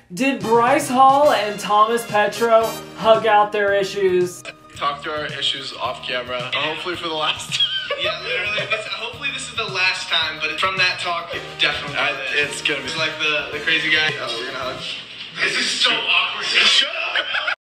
Did Bryce Hall and Thomas Petrou hug out their issues? Talk through our issues off camera, hopefully for the last time. Yeah, literally. Hopefully this is the last time, but from that talk, it definitely it's gonna be. It's like the crazy guy. Oh, we're gonna hug. This is so awkward. Shut up.